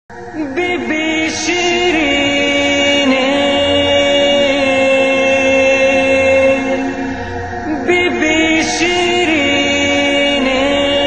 बीबी शीरीने बीबी शीरीने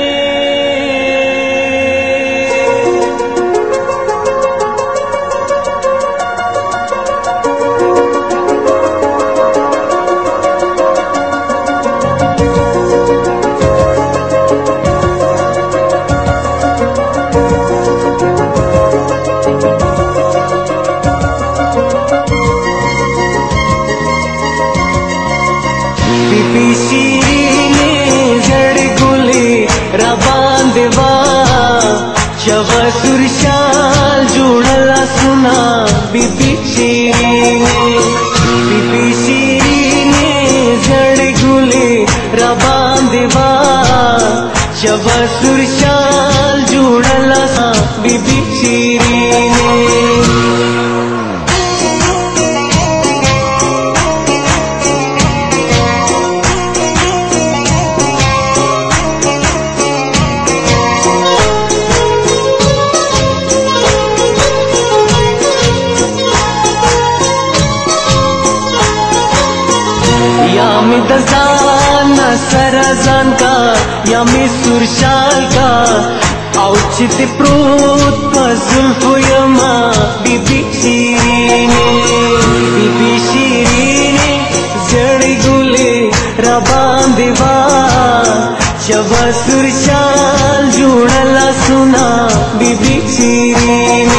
बीबी शीरीने जड़ गुले रबांदेवा शव सुरशाल जुड़ला सुना बीबी शीरीने जड़ गुले रबांदेवा शव सुरशाल जुड़ला बीबी शीरीने यामी दजान सरजान का यामी सुरशाल का औचित प्रोत जुल्फ यमा बीबी शीरीने जड़ गुले रबांदेवा शव सुरशाल जुड़ला सुना बीबी शीरीने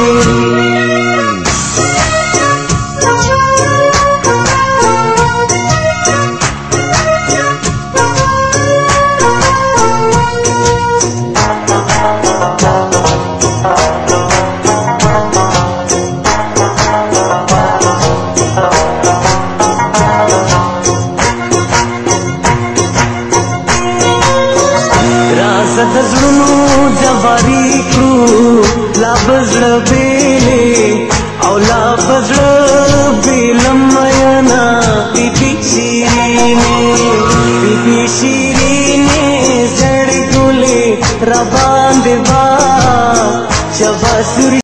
दजलू जवारी क्रू लाबजड़ बेले औ लाबजड़ बेलमयना बीबी शीरीने जड़ गुले रबांदेवा शव